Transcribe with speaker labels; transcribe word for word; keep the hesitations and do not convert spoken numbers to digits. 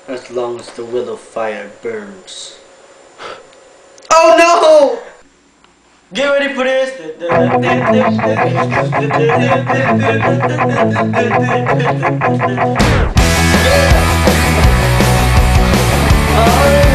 Speaker 1: as long as the will of fire burns. Oh no! Get ready for this! Yeah!